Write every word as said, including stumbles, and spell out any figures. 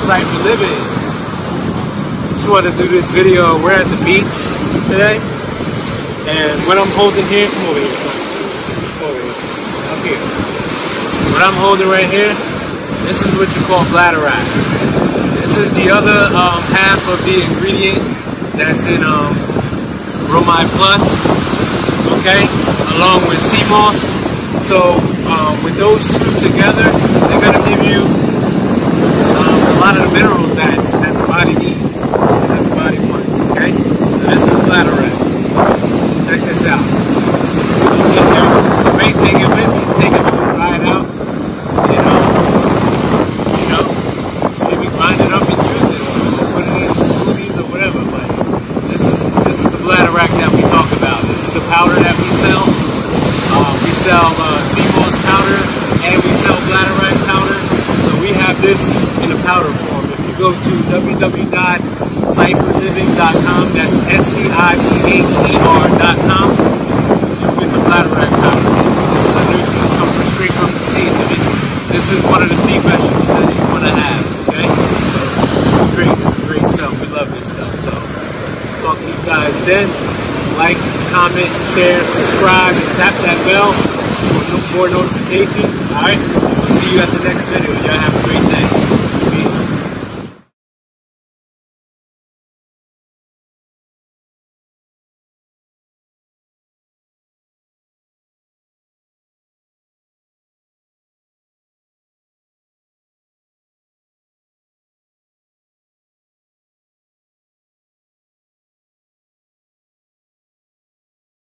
Scipher living. Just wanted to do this video. We're at the beach today, and what I'm holding here, come over here, son. Come over here, up here. What I'm holding right here, this is what you call bladderwrack. This is the other um, half of the ingredient that's in um, bromide plus, okay, along with seamoss. So um, with those two together, they're going to give you um, a lot of the minerals that, that the body needs, that the body wants, okay? So this is bladderwrack. Check this out. You may take it with you, take it with you, try it out, you know, you know, maybe grind it up and use it, or put it in smoothies or whatever, but this is, this is the bladderwrack that we talk about. This is the powder that we sell. Uh, we sell uh, seamoss powder, and we sell bladderwrack powder. So we have this in a powder form. If you go to w w w dot scipher living dot com, that's S C I P H E R dot com, you'll get the bladderwrack powder. This is a nutrient that comes straight from the sea. So this, this is one of the sea vegetables that you want to have, okay? So this is great. This is great stuff. We love this stuff. So talk to you guys then. Like, comment, share, subscribe, and tap that bell for more notifications. Alright? We'll see you at the next video. Y'all have a great day.